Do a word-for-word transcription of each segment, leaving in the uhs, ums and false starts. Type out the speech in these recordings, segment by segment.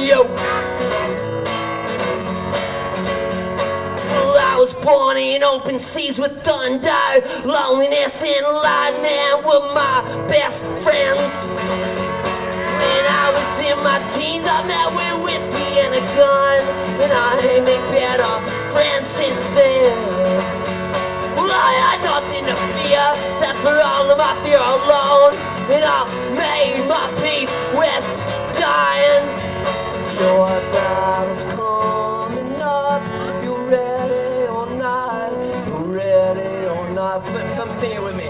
you. Well, I was born in open seas with thunder. Loneliness and lightning were my best friends. When I was in my teens, I met with whiskey and a gun, and I ain't made better friends since then. Well, I had nothing to fear except for all of my fear alone, and I made my peace with dying. Your battle's coming up. You ready or not? You ready or not? Come sing it with me.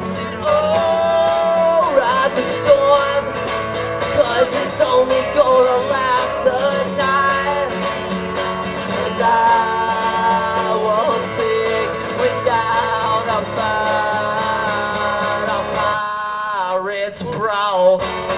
Oh, ride the storm, 'cause it's only gonna last the night. And I won't sing without a fight, a pirate's prow.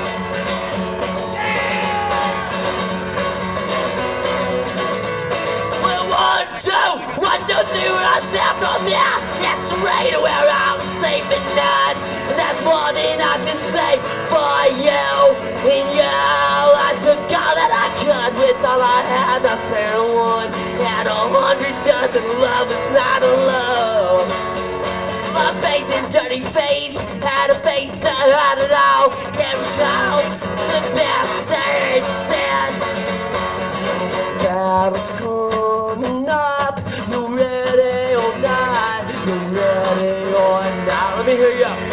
Well, one, two, one, two, three, when I step from there, that's right where I'm safe at night. And that's more than I can say for you. And you, I took all that I could with all I had. I spare one, had a hundred dozen. Love is not a love. My faith in dirty fate had a face to hide it all. Every call, the bastard said, battle's coming up. You ready or not? You ready or not? Let me hear you.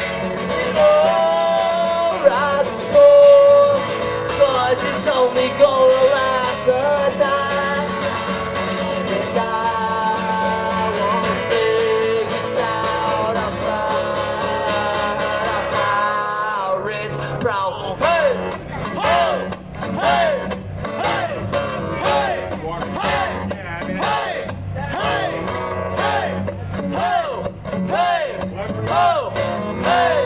Oh, ride the storm, 'cause it's only gonna last a night. And I won't sing without a fight, a pirate's prow. Hey, hey, hey, hey, hey, hey, hey, hey, hey, ho, hey, ho, hey.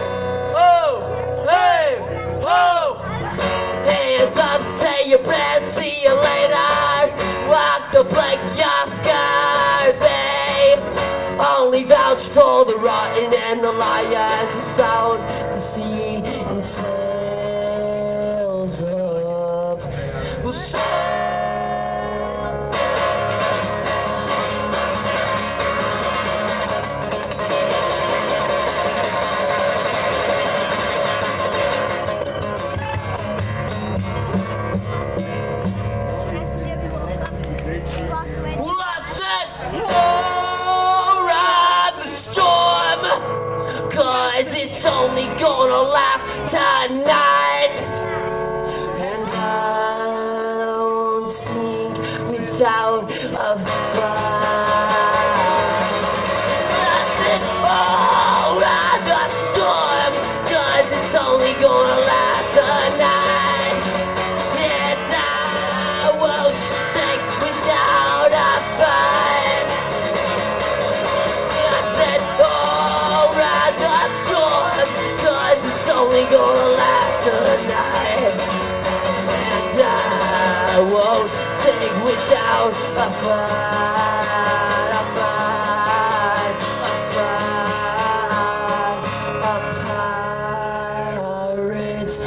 Hands up, say your prayers, see you later. Walk the plank, your scar, they only vouch for the rotten and the liars. The sound, the sea, and sails up. Well, I said, oh, ride the storm, 'cause it's only gonna last tonight. And I won't sink without a fight. I said, oh, ride the storm, 'cause it's only gonna last tonight. And I won't sink without a fight. I said, oh, ride the storm, 'cause it's only gonna last tonight. And I won't sink without a fight, a fight, a fight, a pirate's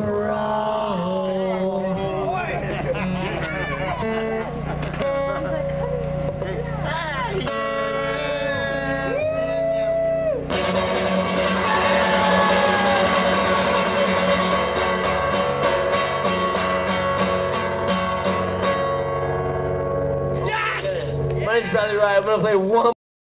prow. Yes! My name's Bradley Wright. I'm gonna play one